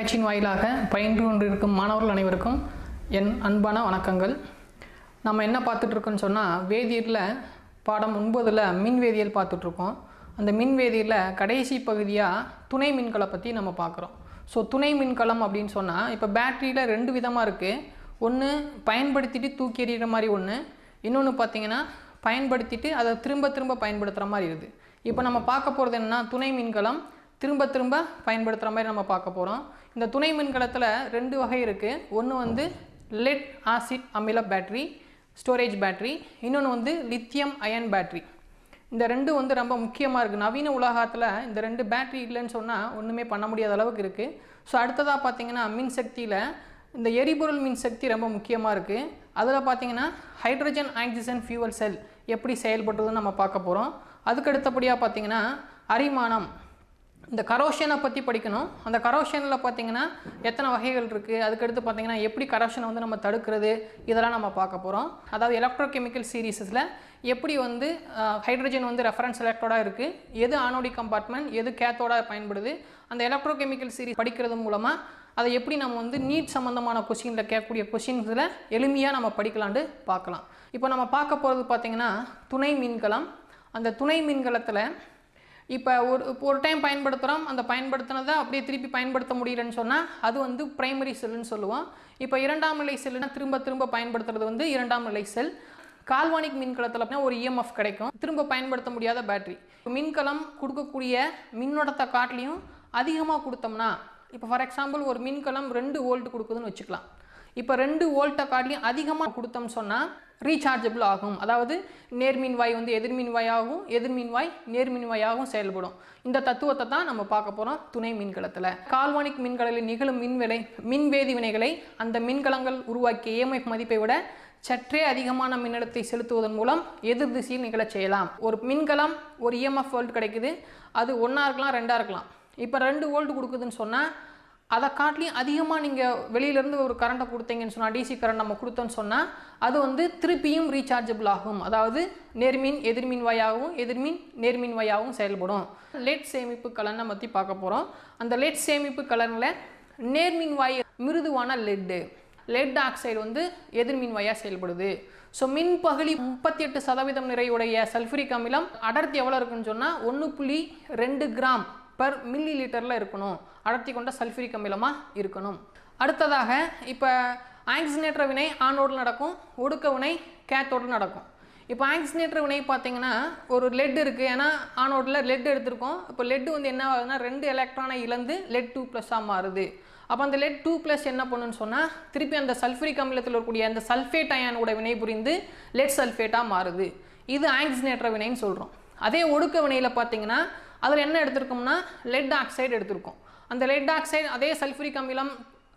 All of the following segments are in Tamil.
தொலைக்காட்சியின் வாயிலாக பயின்று கொண்டிருக்கும் மாணவர்கள் அனைவருக்கும் என் அன்பான வணக்கங்கள். நம்ம என்ன பார்த்துட்டு இருக்கோம்னு சொன்னால், வேதியியலில் பாடம் 9ல் மின்வேதியியல் பார்த்துட்ருக்கோம். அந்த மின்வேதியியலில் கடைசி பகுதியாக துணை மின்கலை பற்றி நம்ம பார்க்குறோம். ஸோ துணை மின்கலம் அப்படின்னு சொன்னால், இப்போ பேட்டரியில் 2 விதமாக இருக்குது. ஒன்று பயன்படுத்திட்டு தூக்கி எறிகிற மாதிரி ஒன்று, இன்னொன்று பார்த்திங்கன்னா பயன்படுத்திட்டு அதை திரும்ப பயன்படுத்துகிற மாதிரி இருக்குது. இப்போ நம்ம பார்க்க போகிறது என்னென்னா, துணை மின்கலம் திரும்ப பயன்படுத்துகிற மாதிரி நம்ம பார்க்க போகிறோம். இந்த துணை மின்கலத்தில் 2 வகை இருக்குது. ஒன்று வந்து லெட் ஆசிட் அமில பேட்டரி ஸ்டோரேஜ் பேட்டரி, இன்னொன்று வந்து லித்தியம் அயன் பேட்டரி. இந்த 2 வந்து ரொம்ப முக்கியமாக இருக்குது. நவீன உலகத்தில் இந்த 2 பேட்டரி இல்லைன்னு சொன்னால் ஒன்றுமே பண்ண முடியாத அளவுக்கு இருக்குது. ஸோ அடுத்ததாக பார்த்திங்கன்னா மின்சக்தியில் இந்த எரிபொருள் மின்சக்தி ரொம்ப முக்கியமாக இருக்குது. அதில் பார்த்திங்கன்னா ஹைட்ரஜன் ஆக்சிஜன் ஃபியூவல் செல் எப்படி செயல்படுறதுன்னு நம்ம பார்க்க போகிறோம். அதுக்கு அடுத்தபடியாக பார்த்திங்கன்னா அரிமானம், இந்த கரோஷனை பற்றி படிக்கணும். அந்த கரோஷனில் பார்த்திங்கன்னா எத்தனை வகைகள் இருக்குது, அதுக்கடுத்து பார்த்திங்கன்னா எப்படி கரோஷனை வந்து நம்ம தடுக்கிறது, இதெல்லாம் நம்ம பார்க்க போகிறோம். அதாவது எலக்ட்ரோகெமிக்கல் சீரீஸில் எப்படி வந்து ஹைட்ரஜன் வந்து ரெஃபரன்ஸ் எலக்ட்ரோடாக இருக்குது, எது ஆனோடிக் கம்பார்ட்மெண்ட், எது கேத்தோடாக பயன்படுது, அந்த எலக்ட்ரோகெமிக்கல் சீரீஸ் படிக்கிறது மூலமாக அதை எப்படி நம்ம வந்து நீட் சம்மந்தமான கொஷினில் கேட்கக்கூடிய கொஷின்ஸில் எளிமையாக நம்ம படிக்கலான்னு பார்க்கலாம். இப்போ நம்ம பார்க்க போகிறது பார்த்திங்கன்னா துணை மின்கலம். அந்த துணை மின்கலத்தில் இப்போ ஒரு டைம் பயன்படுத்துகிறோம், அந்த பயன்படுத்தினதை அப்படியே திருப்பி பயன்படுத்த முடியலன்னு சொன்னால் அது வந்து பிரைமரி செல்லுன்னு சொல்லுவோம். இப்போ 2ஆம் நிலை செல்லுனா திரும்ப பயன்படுத்துறது வந்து 2ஆம் நிலை செல். கால்வானிக் மின்கலத்தில் ஒரு இஎம்எஃப் கிடைக்கும், திரும்ப பயன்படுத்த முடியாத பேட்டரி. மின்கலம் கொடுக்கக்கூடிய மின்னோட்டத்தை காட்டிலையும் அதிகமாக கொடுத்தோம்னா, இப்போ ஃபார் எக்ஸாம்பிள் ஒரு மின்கலம் 2 வோல்ட் கொடுக்குதுன்னு வச்சுக்கலாம். இப்போ 2 வோல்ட்டை காட்டிலையும் அதிகமாக கொடுத்தோம்னு சொன்னால் ரீசார்ஜபிள் ஆகும். அதாவது நேர்மின்வாய் வந்து எதிர்மின்வாயாகவும், எதிர்மின்வாய் நேர்மின்வாயாகவும் செயல்படும். இந்த தத்துவத்தை தான் நம்ம பார்க்க போகிறோம் துணை மின்கலத்தில். கால்வானிக் மின்கலத்தில் நிகழும் மின்வேதி வினைகளை அந்த மின்கலங்கள் உருவாக்கிய EMF மதிப்பை விட சற்றே அதிகமான மின்னழுத்தத்தை செலுத்துவதன் மூலம் எதிர் திசையில் நிகழச் செய்யலாம். ஒரு மின்கலம் ஒரு EMF வோல்ட் கிடைக்குது, அது 1ஆக இருக்கலாம் 2ஆக இருக்கலாம். இப்போ 2 வோல்ட் கொடுக்குதுன்னு சொன்னால் அதை காட்டிலையும் அதிகமாக நீங்கள் வெளியிலேருந்து ஒரு கரண்ட்டை கொடுத்தீங்கன்னு சொன்னால், டிசி கரண்ட் நம்ம கொடுத்தோன்னு சொன்னால் அது வந்து திருப்பியும் ரீசார்ஜபிள் ஆகும். அதாவது நேர்மின் எதிர்மின்வாயாகவும் எதிர்மின் நேர்மின்வாயாகவும் செயல்படும். லெட் சேமிப்பு கலனை பற்றி பார்க்க போகிறோம். அந்த லெட் சேமிப்பு கலனில் நேர்மின்வாய் மிருதுவான லெட் ஆக்சைடு வந்து எதிர்மின்வாயாக செயல்படுது. ஸோ மின்பகுளி 38% நிறையுடைய சல்ஃபூரிக் அமிலம் அடர்த்தி எவ்வளோ இருக்குன்னு சொன்னால் 1.2 கிராம் per மில்லி லிட்டரில் இருக்கணும். அடர்த்தி கொண்ட சல்ஃபூரிக் அமிலமாக இருக்கணும். அடுத்ததாக இப்போ ஆக்சிஜனேற்ற வினை ஆனோடில் நடக்கும், ஒடுக்க வினை கேத்தோடில் நடக்கும். இப்போ ஆக்சிஜனேற்ற வினை பார்த்திங்கன்னா ஒரு லெட் இருக்குது, ஏன்னா ஆனோடில் லெட் எடுத்திருக்கோம். இப்போ லெட்டு வந்து என்ன ஆகுதுன்னா 2 எலக்ட்ரானை இழந்து லெட் 2+ மாறுது. அப்போ அந்த லெட் 2+ என்ன பண்ணுன்னு சொன்னால் திருப்பி அந்த சல்ஃபூரிக் அமிலத்தில் இருக்கக்கூடிய அந்த சல்ஃபேட் அயானோட வினை புரிந்து லெட் சல்ஃபேட்டாக மாறுது. இது ஆக்சிஜனேற்ற வினைன்னு சொல்கிறோம். அதே ஒடுக்க வினையில் பார்த்திங்கன்னா அதில் என்ன எடுத்திருக்கோம்னா லெட் ஆக்சைடு எடுத்திருக்கோம். அந்த லெட் ஆக்சைடு அதே சல்ஃபூரிக் அமிலம்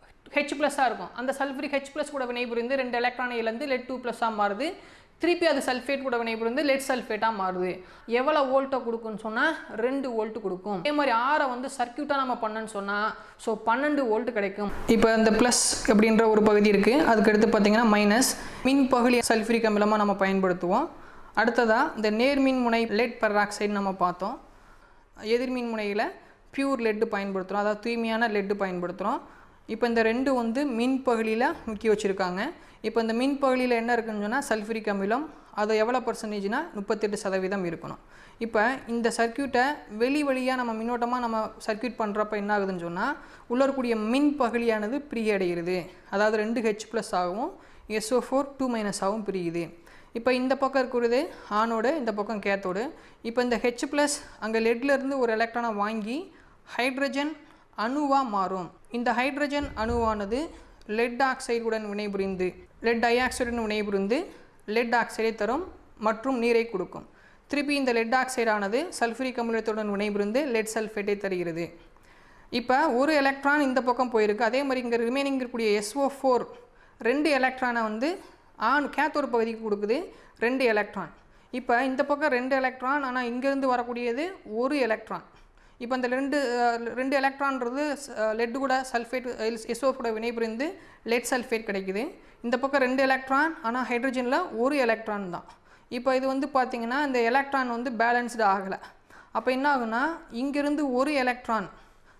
H+ இருக்கும். அந்த சல்ஃபூரிக் H+ கூட வினைபுரிந்து 2 எலக்ட்ரானை இழந்து லெட் 2+ மாறுது. திருப்பி அது சல்ஃபேட் கூட வினைபுரிந்து லெட் சல்ஃபேட்டாக மாறுது. எவ்வளோ வோல்ட்டை கொடுக்குன்னு சொன்னால் 2 வோல்ட் கொடுக்கும். அதே மாதிரி ஆரை வந்து சர்க்கியூட்டாக நம்ம பண்ணன்னு சொன்னால் 12 வோல்ட் கிடைக்கும். இப்போ இந்த ப்ளஸ் அப்படின்ற ஒரு பகுதி இருக்குது, அதுக்கடுத்து பார்த்திங்கன்னா மைனஸ் மின் பகுதி சல்ஃபூரிக் அமிலமாக நம்ம பயன்படுத்துவோம். அடுத்ததாக இந்த நேர்மின் முனை லெட் பெராக்சைடு நம்ம பார்த்தோம். எதிர்மின் முனையில் பியூர் லெட்டு பயன்படுத்துகிறோம், அதாவது தூய்மையான லெட்டு பயன்படுத்துகிறோம். இப்போ இந்த 2 வந்து மின் பகுதியில் முக்கி வச்சுருக்காங்க. இப்போ இந்த மின் பகுதியில் என்ன இருக்குன்னு சொன்னால் சல்ஃபூரிக் அமிலம், அது எவ்வளோ % 38% இருக்கணும். இப்போ இந்த சர்க்கியூட்டை வழியாக நம்ம மின்னோட்டமாக நம்ம சர்க்கியூட் பண்ணுறப்ப என்ன ஆகுதுன்னு சொன்னால் உள்ள இருக்கக்கூடிய மின் பகுதியானது பிரியடைகிறது. அதாவது 2 H+ ஆகவும் SO4 2- ஆகவும் பிரியுது. இப்போ இந்த பக்கம் இருக்கிறது ஆனோடு, இந்த பக்கம் கேத்தோடு. இப்போ இந்த H+ அங்கே லெட்லேருந்து ஒரு எலக்ட்ரானை வாங்கி ஹைட்ரஜன் அணுவாக மாறும். இந்த ஹைட்ரஜன் அணுவானது லெட் ஆக்சைடுடன் வினைபுரிந்து லெட் டை ஆக்சைடுடன் வினைபுரிந்து லெட் ஆக்சைடை தரும் மற்றும் நீரை கொடுக்கும். திருப்பி இந்த லெட் ஆக்சைடானது சல்ஃபூரிக் அமிலத்துடன் வினைபுரிந்து லெட் சல்ஃபேட்டை தருகிறது. இப்போ ஒரு எலக்ட்ரான் இந்த பக்கம் போயிருக்கு. அதே மாதிரி இங்கே ரிமைனிங் இருக்கக்கூடிய SO4 2 எலக்ட்ரானை வந்து கேத்தோடு பகுதிக்கு கொடுக்குது 2 எலக்ட்ரான். இப்போ இந்த பக்கம் 2 எலக்ட்ரான், ஆனால் இங்கேருந்து வரக்கூடியது 1 எலக்ட்ரான். இப்போ அந்த 2 எலக்ட்ரான்றது லெட்டு கூட சல்ஃபேட் SO4 கூட வினைபுரிந்து லெட் சல்ஃபேட் கிடைக்குது. இந்த பக்கம் 2 எலக்ட்ரான், ஆனால் ஹைட்ரஜனில் 1 எலக்ட்ரான் தான். இப்போ இது வந்து பார்த்திங்கன்னா இந்த எலக்ட்ரான் வந்து பேலன்ஸ்டு ஆகலை. அப்போ என்ன ஆகுனா இங்கேருந்து 1 எலக்ட்ரான்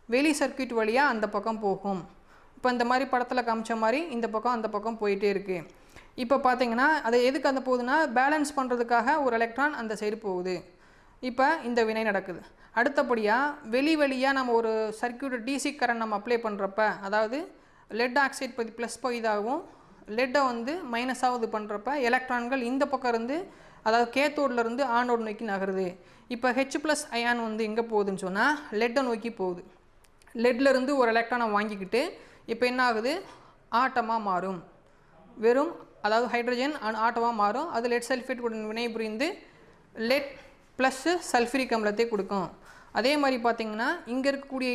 வெளி சர்க்யூட் வழியாக அந்த பக்கம் போகும். இப்போ இந்த மாதிரி படத்தில் காமிச்ச மாதிரி இந்த பக்கம் அந்த பக்கம் போயிட்டே இருக்குது. இப்போ பார்த்தீங்கன்னா அது எதுக்கு அந்த போகுதுன்னா பேலன்ஸ் பண்ணுறதுக்காக ஒரு எலக்ட்ரான் அந்த சைடு போகுது. இப்போ இந்த வினை நடக்குது. அடுத்தபடியாக வழியாக நம்ம ஒரு சர்க்யூட் டிசி கரண்ட் நம்ம அப்ளை பண்ணுறப்ப, அதாவது லெட் ஆக்சைடு பகுதி ப்ளஸ் பகுதியாகவும் லெட்டை வந்து மைனஸாவது பண்ணுறப்ப எலக்ட்ரான்கள் இந்த பக்கம் இருந்து, அதாவது கேத்தோட்லேருந்து ஆனோடு நோக்கி நகருது. இப்போ H+ அயான் வந்து எங்கே போகுதுன்னு சொன்னால் லெட்டை நோக்கி போகுது. லெட்லேருந்து ஒரு எலக்ட்ரானை வாங்கிக்கிட்டு இப்போ என்ன ஆகுது, ஆட்டமாக மாறும். வெறும் அதாவது ஹைட்ரஜன் ஆட்டமாக மாறும். அது லெட் சல்ஃபேட் உடன் வினை புரிந்து லெட் ப்ளஸ் சல்ஃபரிக் அமிலத்தை கொடுக்கும். அதே மாதிரி பார்த்திங்கன்னா இங்கே இருக்கக்கூடிய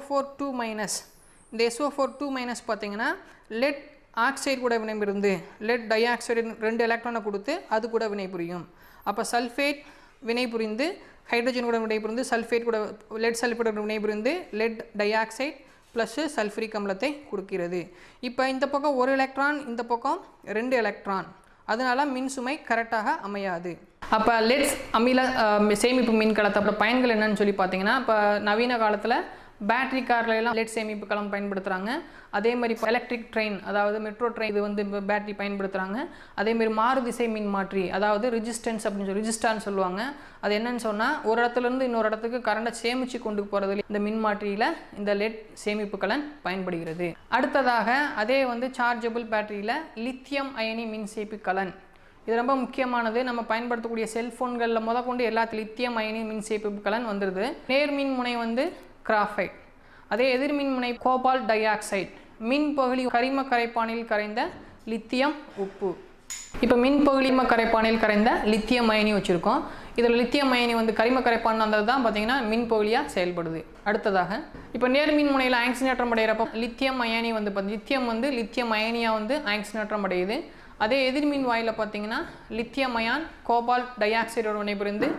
SO4 - இந்த SO4 பார்த்திங்கன்னா லெட் ஆக்சைடு கூட வினைபுரிந்து லெட் டை ஆக்சைடு 2 எலக்ட்ரானை கொடுத்து அது கூட வினைபுரியும். அப்போ சல்ஃபேட் வினைபுரிந்து ஹைட்ரஜன் கூட வினைபுரிந்து சல்ஃபேட் கூட லெட் சல்ஃபேட் கூட வினைபுரிந்து lead dioxide plus sulphuric அமிலத்தை கொடுக்கிறது. இப்போ இந்த பக்கம் ஒரு எலக்ட்ரான், இந்த பக்கம் 2 எலக்ட்ரான், அதனால மின் சுமை கரெக்டாக அமையாது. அப்போ லெட்ஸ் அமில சேமிப்பு மின்கலத்தோட பயன்கள் என்னன்னு சொல்லி பார்த்தீங்கன்னா, இப்போ நவீன காலத்தில் பேட்டரி கார்லாம் லெட் சேமிப்பு கலம் பயன்படுத்துகிறாங்க. அதே மாதிரி இப்போ எலக்ட்ரிக் ட்ரெயின், அதாவது மெட்ரோ ட்ரெயின், இது வந்து இப்போ பேட்டரி பயன்படுத்துகிறாங்க. அதேமாதிரி மாறுதிசை மின் மாற்றி, அதாவது ரெசிஸ்டன்ஸ் அப்படின்னு சொல்லி ரெசிஸ்டான்னு சொல்லுவாங்க. அது என்னன்னு சொன்னால் ஒரு இடத்துலேருந்து இன்னொரு இடத்துக்கு கரண்டை சேமித்து கொண்டு போகிறதுல இந்த மின்மாற்றியில் இந்த லெட் சேமிப்பு கலன் பயன்படுகிறது. அடுத்ததாக அதே வந்து சார்ஜபிள் பேட்டரியில் லித்தியம் அயனி மின் சேமிப்பு கலன், இது ரொம்ப முக்கியமானது. நம்ம பயன்படுத்தக்கூடிய செல்ஃபோன்களில் முதற்கொண்டு எல்லாத்துலையும் லித்தியம் அயனி மின் சேமிப்பு கலன் வந்துடுது. நேர்மின் முனை வந்து கிராஃபைட், அதே எதிர்மின் முனை கோபால்ட் டை ஆக்சைடு, மின் பகுதி கரிம கரைப்பானில் கரைந்த லித்தியம் உப்பு. இப்போ மின் பகுதி கரைப்பானில் கரைந்த லித்தியம் அயனி வச்சுருக்கோம். இதில் லித்தியம் அயனி வந்து கரிம கரைப்பான் வந்தது தான் பார்த்திங்கன்னா மின் பகுதியாக செயல்படுது. அடுத்ததாக இப்போ நேர்மின் முனையில் ஆக்சிஜனேற்றம் அடைகிறப்போ லித்தியம் அயனி வந்து லித்தியம் அயனியாக வந்து ஆக்சிஜனேற்றம் அடையுது. அதே எதிர்மின் வாயில் பார்த்திங்கன்னா லித்தியம் அயான் கோபால்ட் டை ஆக்சைடோட வினைபுரிந்து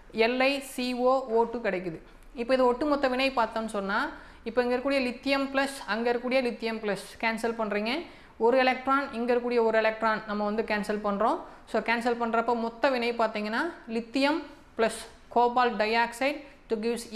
LiCO2 கிடைக்குது. இப்போ இது ஒட்டுமொத்த வினை பார்த்தோம்னு சொன்னால், இப்போ இங்கே இருக்கக்கூடிய லித்தியம் ப்ளஸ் அங்கே இருக்கக்கூடிய லித்தியம் ப்ளஸ் கேன்சல் பண்ணுறீங்க. ஒரு எலக்ட்ரான் இங்கே இருக்கக்கூடிய ஒரு எலக்ட்ரான் நம்ம வந்து கேன்சல் பண்ணுறோம். ஸோ கேன்சல் பண்ணுறப்போ மொத்த வினை பார்த்தீங்கன்னா lithium plus cobalt dioxide to gives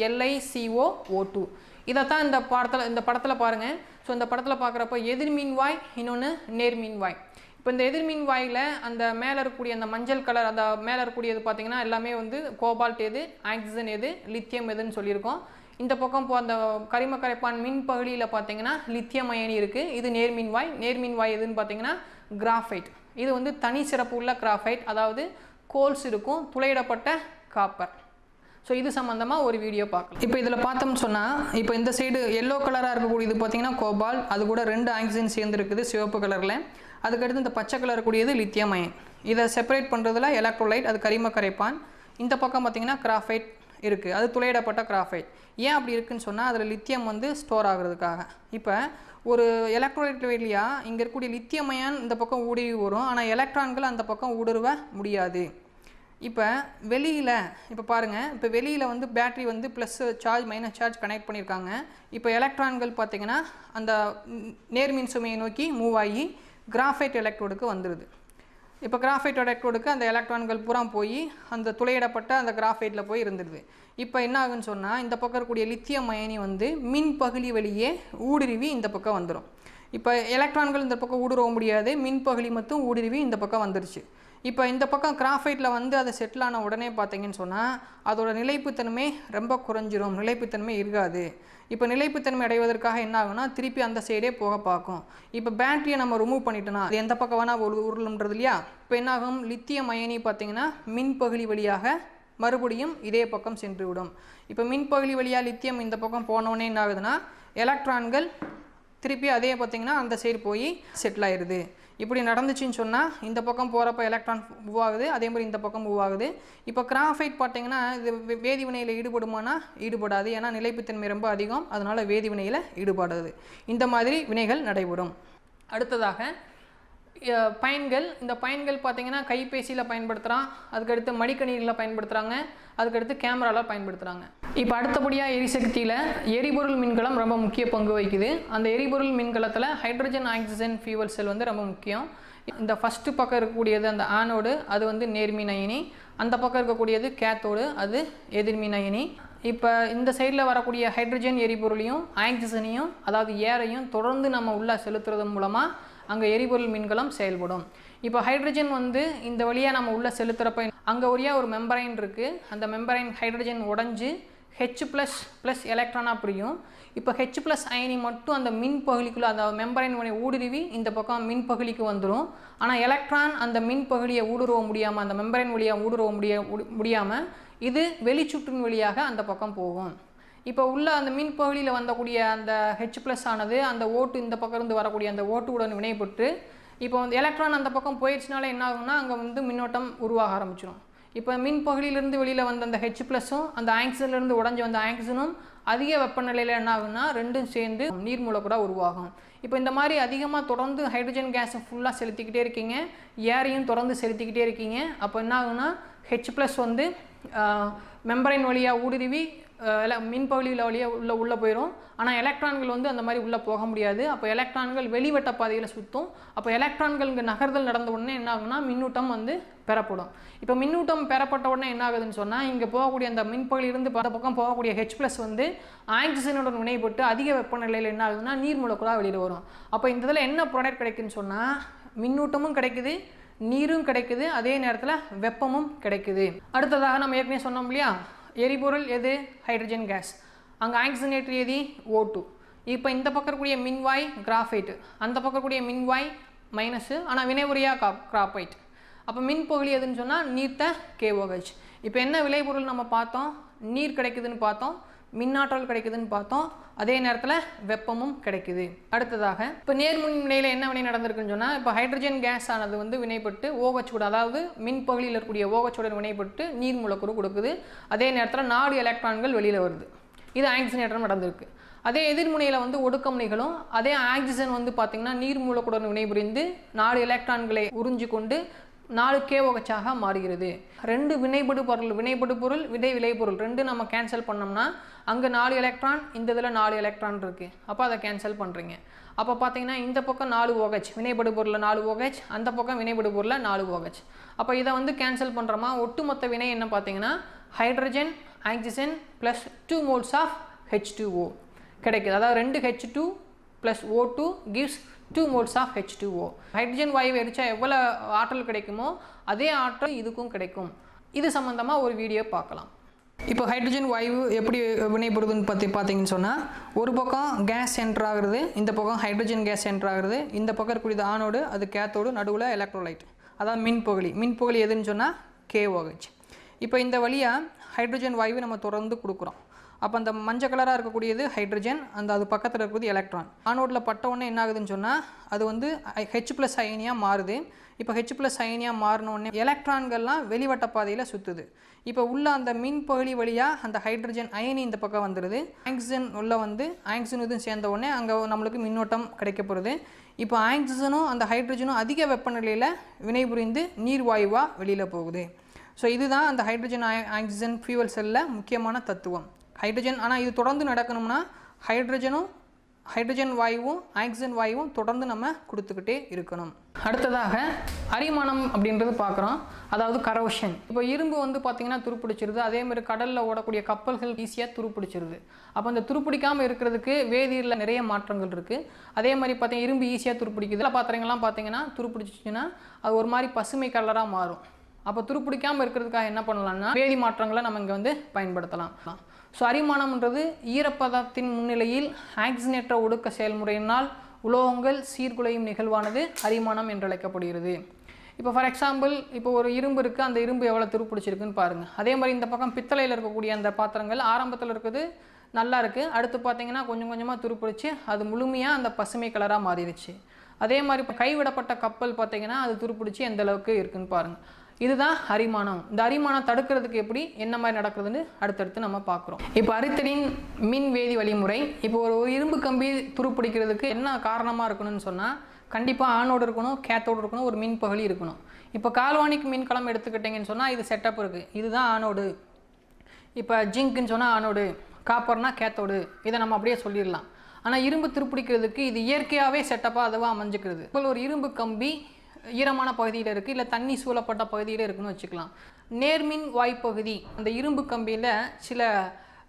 LiCO2. இதைத்தான் இந்த படத்தில் பாருங்கள். ஸோ இந்த படத்தில் பார்க்குறப்போ எதிர்மின் வாய், இன்னொன்று நேர்மின் வாய். இப்போ இந்த எதிர்மின் வாயில் அந்த மேலே இருக்கக்கூடிய அந்த மஞ்சள் கலர், அந்த மேலே இருக்கக்கூடியது பார்த்திங்கன்னா எல்லாமே வந்து கோபால்ட் எது, ஆக்சிஜன் எது, லித்தியம் எதுன்னு சொல்லியிருக்கோம். இந்த பக்கம் அந்த கரிம கரைப்பான் மின் பகுதியில் பார்த்திங்கன்னா லித்தியம் அயனி இருக்குது. இது நேர்மின் வாய். நேர்மின் வாய் எதுன்னு பார்த்திங்கன்னா கிராஃபைட். இது வந்து தனி சிறப்பு உள்ள கிராஃபைட், அதாவது கோல்ஸ் இருக்கும், துளையிடப்பட்ட காப்பர். ஸோ இது சம்மந்தமாக ஒரு வீடியோ பார்க்கலாம். இப்போ இதில் பார்த்தோம்னு சொன்னால், இப்போ இந்த சைடு எல்லோ கலராக இருக்கக்கூடியது பார்த்திங்கன்னா கோபால்ட், அது கூட 2 ஆக்சிஜன் சேர்ந்துருக்குது சிவப்பு கலரில். அதுக்கடுத்து இந்த பச்சை கலர் கூடியது லித்தியம் அயன். இதை செப்பரேட் பண்ணுறதுல எலக்ட்ரோலைட், அது கரிம கரைப்பான். இந்த பக்கம் பார்த்திங்கன்னா கிராஃபைட் இருக்குது, அது துளையிடப்பட்ட கிராஃபைட். ஏன் அப்படி இருக்குதுன்னு சொன்னால் அதில் லித்தியம் வந்து ஸ்டோர் ஆகுறதுக்காக. இப்போ ஒரு எலக்ட்ரோலைட் வழியாக இங்கே இருக்கக்கூடிய லித்தியம் அயன் இந்த பக்கம் ஊடுருவி வரும், ஆனால் எலக்ட்ரான்கள் அந்த பக்கம் ஊடுருவ முடியாது. இப்போ வெளியில் இப்போ பாருங்கள், இப்போ வெளியில் வந்து பேட்டரி வந்து plus charge minus charge connect பண்ணியிருக்காங்க. இப்போ எலக்ட்ரான்கள் பார்த்திங்கன்னா அந்த நேர்மின் சுமையை நோக்கி மூவ் ஆகி கிராஃபைட் எலக்ட்ரோடுக்கு வந்துடுது. இப்போ கிராஃபைட் எலக்ட்ரோடுக்கு அந்த எலக்ட்ரான்கள் பூரா போய் அந்த துளையிடப்பட்ட அந்த கிராஃபைட்டில் போய் இருந்துடுது. இப்போ என்ன ஆகுன்னு சொன்னால் இந்த பக்கம் இருக்கக்கூடிய லித்தியம் அயனி வந்து மின் பகுதி வழியே ஊடுருவி இந்த பக்கம் வந்துடும். இப்போ எலக்ட்ரான்கள் இந்த பக்கம் ஊடுருவ முடியாது, மின் பகுதி மட்டும் ஊடுருவி இந்த பக்கம் வந்துருச்சு. இப்போ இந்த பக்கம் கிராஃபைட்டில் வந்து அதை செட்டில் ஆன உடனே பார்த்தீங்கன்னு சொன்னால் அதோட நிலைப்புத்தன்மை ரொம்ப குறைஞ்சிரும், நிலைப்புத்தன்மை இருக்காது. இப்போ நிலைப்புத்தன்மை அடைவதற்காக என்ன ஆகுனா திருப்பி அந்த சைடே போக பார்க்கும். இப்போ பேட்டரியை நம்ம ரிமூவ் பண்ணிட்டோன்னா அது எந்த பக்கம் வேணால் உருளுன்றது இல்லையா. இப்போ என்ன ஆகும், லித்தியம் அயனி பார்த்திங்கன்னா மின்பகுதி வழியாக மறுபடியும் இதே பக்கம் சென்று விடும். இப்போ மின்பகுதி வழியாக லித்தியம் இந்த பக்கம் போனோடனே என்ன ஆகுதுன்னா எலக்ட்ரான்கள் திருப்பி அதே பார்த்திங்கன்னா அந்த சைடு போய் செட்டில் ஆயிடுது. இப்படி நடந்துச்சுன்னு சொன்னால் இந்த பக்கம் போகிறப்ப எலக்ட்ரான் மூவ் ஆகுது, அதே மாதிரி இந்த பக்கம் மூவ் ஆகுது. இப்போ கிராஃபைட் பார்த்திங்கன்னா இது வேதிவினையில் ஈடுபடுமானா ஈடுபடாது, ஏன்னா நிலைப்புத்தன்மை ரொம்ப அதிகம், அதனால் வேதிவினையில் ஈடுபடாது. இந்த மாதிரி வினைகள் நடைபெறும். அடுத்ததாக பயன்கள், இந்த பயன்கள் பார்த்திங்கன்னா கைபேசியில் பயன்படுத்துகிறான், அதுக்கடுத்து மடிக்கணினியில் பயன்படுத்துகிறாங்க, அதுக்கடுத்து கேமராவில் பயன்படுத்துகிறாங்க. இப்போ அடுத்தபடியாக எரிசக்தியில் எரிபொருள் மின்கலம் ரொம்ப முக்கிய பங்கு வகிக்குது. அந்த எரிபொருள் மின்கலத்தில் ஹைட்ரஜன் ஆக்சிஜன் ஃபியூவல் செல் வந்து ரொம்ப முக்கியம். இந்த ஃபஸ்ட்டு பக்கம் இருக்கக்கூடியது அந்த ஆனோடு, அது வந்து நேர்மின் அயனி. அந்த பக்கம் இருக்கக்கூடியது கேத்தோடு, அது எதிர்மின் அயனி. இப்போ இந்த சைடில் வரக்கூடிய ஹைட்ரஜன் எரிபொருளையும் ஆக்சிஜனையும் அதாவது ஏரையும் தொடர்ந்து நம்ம உள்ளே செலுத்துறதன் மூலமாக அங்கே எரிபொருள் மின்கலம் செயல்படும். இப்போ ஹைட்ரஜன் வந்து இந்த வழியாக நம்ம உள்ளே செலுத்துகிறப்ப அங்கே ஒரு மெம்பரைன் இருக்குது. அந்த மெம்பரைன் ஹைட்ரஜன் உடஞ்சி H++ எலக்ட்ரானாக பிரியும். இப்போ H+ அயனி மட்டும் அந்த மின் பகுதிக்குள்ளே அந்த மெம்பரைன் ஊடுருவி இந்த பக்கம் மின் பகுதிக்கு வந்துடும். ஆனால் எலக்ட்ரான் அந்த மின் பகுதியை ஊடுருவ முடியாமல், அந்த மெம்பரைன் வழியாக ஊடுருவ முடியாமல் இது வெளிச்சுற்றின் வழியாக அந்த பக்கம் போகும். இப்போ உள்ள அந்த மின் பகுதியில் வந்தக்கூடிய அந்த H+ ஆனது அந்த ஓட்டு இந்த பக்கம் இருந்து வரக்கூடிய அந்த ஓட்டுடன் வினைப்பட்டு இப்போ வந்து எலக்ட்ரான் அந்த பக்கம் போயிடுச்சுனால என்ன ஆகும்னா அங்கே வந்து மின்னோட்டம் உருவாக ஆரம்பிச்சிடும். இப்போ மின் பகுதியிலிருந்து வெளியில் வந்த அந்த H+ம் அந்த ஆக்சிஜன்லேருந்து உடஞ்சி வந்த ஆக்சிஜனும் அதிக வெப்பநிலையில் என்ன ஆகுன்னா ரெண்டும் சேர்ந்து நீர் மூலக்கூறாக உருவாகும். இப்போ இந்த மாதிரி அதிகமாக தொடர்ந்து ஹைட்ரஜன் கேஸை ஃபுல்லாக செலுத்திக்கிட்டே இருக்கீங்க, ஏரையும் தொடர்ந்து செலுத்திக்கிட்டே இருக்கீங்க. அப்போ என்ன ஆகுன்னா H+ வந்து மெம்பரைன் வழியாக ஊடுருவி மின் பகுதியில் வழியாக உள்ளே போயிடும். ஆனால் எலக்ட்ரான்கள் வந்து அந்த மாதிரி உள்ளே போக முடியாது. அப்போ எலக்ட்ரான்கள் வெளிவட்ட பாதையில் சுற்றும். அப்போ எலக்ட்ரான்கள் இங்கே நகர்தல் நடந்த உடனே என்ன ஆகுனா மின்னூட்டம் வந்து பெறப்படும். இப்போ மின்னூட்டம் பெறப்பட்ட உடனே என்ன ஆகுதுன்னு சொன்னால் இங்கே போகக்கூடிய அந்த மின்பகுதியிலிருந்து பல பக்கம் போகக்கூடிய H+ வந்து ஆக்சிஜனுடன் வினைப்பட்டு அதிக வெப்பநிலையில் என்ன ஆகுதுன்னா நீர் மூலக்கூறாக வெளியில் வரும். அப்போ இந்த இதில் என்ன ப்ராடக்ட் கிடைக்குன்னு சொன்னால் மின்னூட்டமும் கிடைக்குது, நீரும் கிடைக்குது, அதே நேரத்தில் வெப்பமும் கிடைக்குது. அடுத்ததாக நம்ம ஏற்கனவே சொன்னோம் இல்லையா, எரிபொருள் எது? Hydrogen case. அங்கே ஆக்சிஜனேட்டர் எது? O2. இப்போ இந்த பக்கம் இருக்கக்கூடிய மின்வாய் கிராஃபைட்டு, அந்த பக்கம் இருக்கக்கூடிய மின்வாய் மைனஸு, ஆனால் வினைபுரியாக கிராஃபைட். அப்போ மின் பகுதி எதுன்னு சொன்னால் நீர்த்த KOH. இப்போ என்ன விளைபொருள் நம்ம பார்த்தோம்? நீர் கிடைக்குதுன்னு பார்த்தோம், மின்னாற்றல் கிடைக்குதுன்னு பார்த்தோம், அதே நேரத்தில் வெப்பமும் கிடைக்குது. அடுத்ததாக இப்போ நேர்மின் வினையில் என்ன வினை நடந்திருக்குன்னு சொன்னால் இப்போ ஹைட்ரஜன் கேஸ் ஆனது வந்து வினைப்பட்டு OH கூட, அதாவது மின் பகுதியில் இருக்கக்கூடிய OH உடன் வினைப்பட்டு நீர் மூலக்கூறு கொடுக்குது. அதே நேரத்தில் 4 எலக்ட்ரான்கள் வெளியில் வருது. இது ஆக்சிஜனேட்டர் நடந்திருக்கு. அதே எதிர்முனையில் வந்து ஒடுக்கமுனைகளும் அதே ஆக்சிஜன் வந்து பார்த்திங்கன்னா நீர் மூலக்கூறுடன் வினைபுரிந்து 4 எலக்ட்ரான்களை உறிஞ்சி கொண்டு 4 KOH மாறுகிறது. 2 வினைபடு பொருள் விளைபொருள் 2 நம்ம கேன்சல் பண்ணோம்னா அங்கே 4 எலக்ட்ரான், இந்த இதில் 4 எலக்ட்ரான் இருக்குது. அப்போ அதை கேன்சல் பண்ணுறீங்க. அப்போ பார்த்தீங்கன்னா இந்த பக்கம் 4 OH வினைபடு பொருளில் 4 OH, அந்த பக்கம் வினைபடு பொருளில் 4 OH. அப்போ இதை வந்து கேன்சல் பண்ணுறோமா, ஒட்டுமொத்த வினை என்ன பார்த்தீங்கன்னா hydrogen oxygen plus 2 moles of H2O கிடைக்குது. அதாவது 2 H2 + O2 gives 2 moles of H2O. Hydrogen வாயுவை எரிச்சா எவ்வளோ ஆற்றல் கிடைக்குமோ அதே ஆற்றல் இதுக்கும் கிடைக்கும். இது சம்மந்தமாக ஒரு வீடியோ பார்க்கலாம். இப்போ ஹைட்ரஜன் வாயு எப்படி வினைப்படுதுன்னு பார்த்தீங்கன்னு சொன்னால் ஒரு பக்கம் கேஸ் என்டர் ஆகுறது, இந்த பக்கம் ஹைட்ரஜன் கேஸ் என்டர் ஆகுறது, இந்த பக்கம் இருக்கக்கூடியது ஆனோடு, அது கேத்தோடு, நடுவில் எலக்ட்ரோலைட், அதாவது மின்பகுதி எதுன்னு சொன்னால் KOH. இப்போ இந்த வழியாக ஹைட்ரஜன் வாயு நம்ம தொடர்ந்து கொடுக்குறோம். அப்போ அந்த மஞ்சள் கலராக இருக்கக்கூடியது ஹைட்ரஜன், அது பக்கத்தில் இருக்கிறது எலக்ட்ரான். ஆனோடில் பட்ட உடனே என்ன ஆகுதுன்னு சொன்னால் அது வந்து H+ அயனியாக மாறுது. இப்போ H+ அயனியாக மாறினோடனே எலக்ட்ரான்கள்லாம் வெளிவட்ட பாதையில் சுற்றுது. இப்போ உள்ள அந்த மின் பகுதி வழியாக அந்த ஹைட்ரஜன் அயனி இந்த பக்கம் வந்துடுது. ஆக்சிஜன் உள்ள வந்து ஆக்சிஜன் இதுவும் சேர்ந்த உடனே அங்கே நம்மளுக்கு மின்னோட்டம் கிடைக்கப்படுது. இப்போ ஆக்சிஜனும் அந்த ஹைட்ரஜனும் அதிக வெப்பநிலையில் வினைபுரிந்து நீர்வாயுவாக வெளியில் போகுது. ஸோ இதுதான் அந்த ஹைட்ரஜன் ஆக்சிஜன் ஃபியூவல் செல்லில் முக்கியமான தத்துவம். ஹைட்ரஜன் ஆனால் இது தொடர்ந்து நடக்கணும்னா ஹைட்ரஜன் வாயுவும் ஆக்சிஜன் வாயுவும் தொடர்ந்து நம்ம கொடுத்துக்கிட்டே இருக்கணும். அடுத்ததாக அரிமானம் அப்படின்றது பார்க்குறோம், அதாவது கரோஷன். இப்போ இரும்பு வந்து பார்த்திங்கன்னா துருப்பிடிச்சிருது, அதேமாதிரி கடலில் ஓடக்கூடிய கப்பல்கள் ஈஸியாக துருப்பிடிச்சிருது. அப்போ அந்த துருப்பிடிக்காமல் இருக்கிறதுக்கு வேதியியலில் நிறைய மாற்றங்கள் இருக்குது. அதே மாதிரி பார்த்தீங்கன்னா இரும்பு ஈஸியாக துருப்பிடிக்குது. பாத்திரங்கள்லாம் பார்த்தீங்கன்னா துருப்பிடிச்சிச்சுன்னா அது ஒரு மாதிரி பசுமை கலராக மாறும். அப்போ துருப்பிடிக்காமல் இருக்கிறதுக்காக என்ன பண்ணலாம்னா வேதி மாற்றங்களை நம்ம இங்கே வந்து பயன்படுத்தலாம். ஸோ அரிமானம்ன்றது ஈரப்பதத்தின் முன்னிலையில் ஆக்சிஜனேற்ற ஒடுக்க செயல்முறையினால் உலோகங்கள் சீர்குலையும் நிகழ்வானது அரிமானம் என்று அழைக்கப்படுகிறது. இப்போ ஃபார் எக்ஸாம்பிள் இப்போ ஒரு இரும்பு இருக்குது, அந்த இரும்பு எவ்வளோ துருப்பிடிச்சிருக்குன்னு பாருங்கள். அதே மாதிரி இந்த பக்கம் பித்தளையில் இருக்கக்கூடிய அந்த பாத்திரங்கள் ஆரம்பத்தில் இருக்குது நல்லா இருக்குது, அடுத்து பார்த்தீங்கன்னா கொஞ்சம் கொஞ்சமாக துருப்பிடிச்சு அது முழுமையாக அந்த பசுமை கலராக மாறிடுச்சு. அதே மாதிரி இப்போ கைவிடப்பட்ட கப்பல் பார்த்தீங்கன்னா அது துருப்பிடிச்சு எந்த அளவுக்கு இருக்குன்னு பாருங்கள். இதுதான் அரிமானம். இந்த அரிமானம் தடுக்கிறதுக்கு எப்படி என்ன மாதிரி நடக்குதுன்னு அடுத்தடுத்து நம்ம பார்க்குறோம். இப்போ அரித்தலின் மின் வேதி வழிமுறை. இப்போ ஒரு இரும்பு கம்பி துருப்பிடிக்கிறதுக்கு என்ன காரணமாக இருக்கணும்னு சொன்னால் கண்டிப்பாக ஆனோடு இருக்கணும், கேத்தோடு இருக்கணும், ஒரு மின் பகுதி இருக்கணும். இப்போ கால்வானிக் மின்கலம் எடுத்துக்கிட்டிங்கன்னு சொன்னால் இது செட்டப் இருக்குது, இதுதான் ஆனோடு. இப்போ ஜிங்க்குன்னு சொன்னால் ஆனோடு, காப்பர்னா கேத்தோடு, இதை நம்ம அப்படியே சொல்லிடலாம். ஆனால் இரும்பு துருப்பிடிக்கிறதுக்கு இது இயற்கையாகவே செட்டப்பாக அதுவாக அமைஞ்சிக்கிறது. இப்போ ஒரு இரும்பு கம்பி ஈரமான பகுதியில் இருக்குது, இல்லை தண்ணி சூழப்பட்ட பகுதியில் இருக்குன்னு வச்சுக்கலாம். நேர்மின் வாய்ப்பகுதி அந்த இரும்பு கம்பியில் சில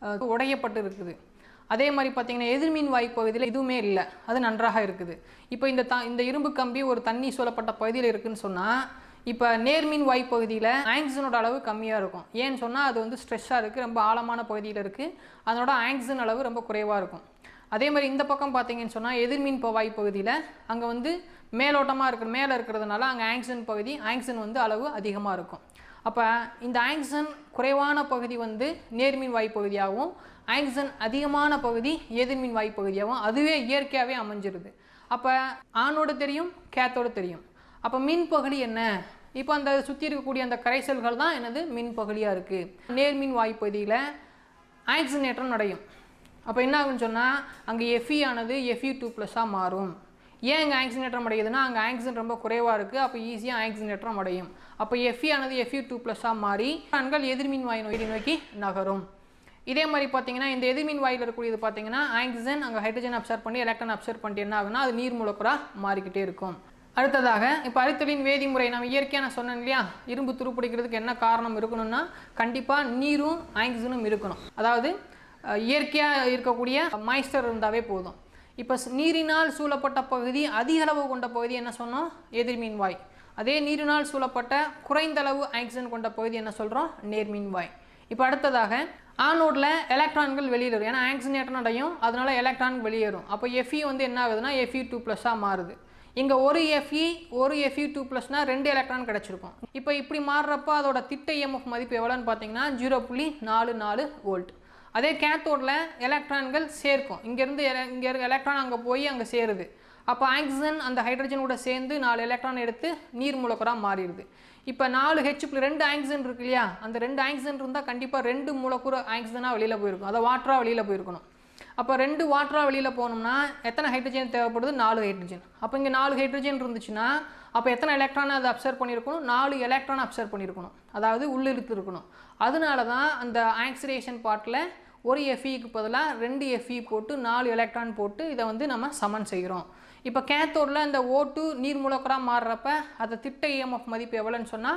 உடையப்பட்டு இருக்குது. அதே மாதிரி பார்த்தீங்கன்னா எதிர்மின் வாயு பகுதியில் எதுவுமே இல்லை, அது நன்றாக இருக்குது. இப்போ இந்த இரும்பு கம்பி ஒரு தண்ணி சூழப்பட்ட பகுதியில் இருக்குதுன்னு சொன்னால், இப்போ நேர்மின் வாயு பகுதியில் ஆக்சிஜனோட அளவு கம்மியாக இருக்கும். ஏன்னு சொன்னால் அது வந்து ஸ்ட்ரெஸ்ஸாக இருக்குது, ரொம்ப ஆழமான பகுதியில் இருக்குது, அதனோட ஆக்சிஜன் அளவு ரொம்ப குறைவாக இருக்கும். அதே மாதிரி இந்த பக்கம் பார்த்தீங்கன்னு சொன்னால் எதிர்மின் வாயு பகுதியில் அங்கே வந்து மேலோட்டமாக மேலே இருக்கிறதுனால அங்கே ஆக்சிஜன் வந்து அளவு அதிகமாக இருக்கும். அப்போ இந்த ஆக்சிஜன் குறைவான பகுதி வந்து நேர்மின் வாயு பகுதியாகவும் ஆக்சிஜன் அதிகமான பகுதி எதிர்மின் வாயு பகுதியாகவும் அதுவே இயற்கையாகவே அமைஞ்சிருது. அப்போ ஆணோடு தெரியும், கேத்தோடு தெரியும். அப்போ மின் பகுதி என்ன? இப்போ அந்த சுற்றி இருக்கக்கூடிய அந்த கரைசல்கள் தான் என்னது மின் பகுதியாக இருக்குது. நேர்மின் வாயு பகுதியில் ஆக்சிஜனேற்றம் நடையும். அப்போ என்ன ஆகுன்னு சொன்னால் அங்கே Fe ஆனது Fe2+ மாறும். ஏன் இங்கே ஆக்சிஜனேற்றம் அடையுதுன்னா அங்கே ஆக்சிஜன் ரொம்ப குறைவாக இருக்குது, அப்போ ஈஸியாக ஆக்சிஜனேற்றம் அடையும். அப்போ Fe ஆனது Fe2+ மாறி எலக்ட்ரான்கள் எதிர்மின் வாயு நோக்கி நகரும். இதே மாதிரி பார்த்தீங்கன்னா இந்த எதிர்மின் வாயில் இருக்கக்கூடியது பார்த்தீங்கன்னா ஆக்சிஜன் அங்கே ஹைட்ரஜன் அப்சர்வ் பண்ணி எலக்ட்ரான் அப்சர்வ் பண்ணிட்டு என்ன ஆகுனா அது நீர் மூலக்கூறாக மாறிக்கிட்டே இருக்கும். அடுத்ததாக இப்போ அரித்தலின் வேதிமுறை நம்ம இயற்கையாக நான் சொன்னேன் இல்லையா, இரும்பு துருப்பிடிக்கிறதுக்கு என்ன காரணம் இருக்கணும்னா கண்டிப்பாக நீரும் ஆக்சிஜனும் இருக்கணும். அதாவது இயற்கையாக இருக்கக்கூடிய மாய்ஸ்டர் இருந்தாவே போதும். இப்போ நீரினால் சூழப்பட்ட பகுதி அதிக அளவு கொண்ட பகுதி என்ன சொன்னோம்? எதிர்மின் வாய். அதே நீரினால் சூழப்பட்ட குறைந்த அளவு ஆக்சிஜன் கொண்ட பகுதி என்ன சொல்கிறோம்? நேர்மின் வாய். இப்போ அடுத்ததாக ஆனோடில் எலக்ட்ரான்கள் வெளியேறும். ஏன்னா ஆக்சிஜனேற்றம் அடையும், அதனால எலக்ட்ரான் வெளியேறும். அப்போ Fe வந்து என்ன ஆகுதுன்னா Fe2+ மாறுது. இங்கே ஒரு Fe ஒரு Fe2+னா 2 எலக்ட்ரான் கிடச்சிருக்கும். இப்போ இப்படி மாறுறப்போ அதோட திட்ட EMF மதிப்பு எவ்வளோன்னு பார்த்தீங்கன்னா 0.44 வோல்ட். அதே கேத்தோடில் எலக்ட்ரான்கள் சேர்க்கும், இங்கேருந்து எலக்ட்ரான் அங்கே போய் அங்கே சேருது. அப்போ ஆக்சிஜன் அந்த ஹைட்ரஜனோட சேர்ந்து 4 எலக்ட்ரான் எடுத்து நீர் மூலக்கூறாக மாறிடுது. இப்போ 4H 2 ஆக்சிஜன் இருக்கு இல்லையா, அந்த 2 ஆக்சிஜன் இருந்தால் கண்டிப்பாக 2 மூலக்கூறு ஆக்சிஜனாக வெளியில் போயிருக்கும், அதை வாட்டராக வெளியில் போயிருக்கணும். அப்போ 2 வாட்டராக வெளியில் போகணும்னா எத்தனை ஹைட்ரஜன் தேவைப்படுது? 4 ஹைட்ரஜன். அப்போ இங்கே 4 ஹைட்ரஜன் இருந்துச்சுன்னா அப்போ எத்தனை எலக்ட்ரானை அதை அப்சர்வ் பண்ணியிருக்கணும்? 4 எலக்ட்ரான் அப்சர்வ் பண்ணியிருக்கணும், அதாவது உள்ளிழுத்து இருக்கணும். அதனால தான் அந்த ஆக்சிடேஷன் பார்ட்டில் ஒரு Feக்கு பதிலாக 2 Fe போட்டு 4 எலக்ட்ரான் போட்டு இதை வந்து நம்ம சமன் செய்கிறோம். இப்போ கேத்தோடில் இந்த O2 நீர் மூலக்கூறாக மாறுறப்ப அதை திட்ட EMF மதிப்பு எவ்வளோன்னு சொன்னால்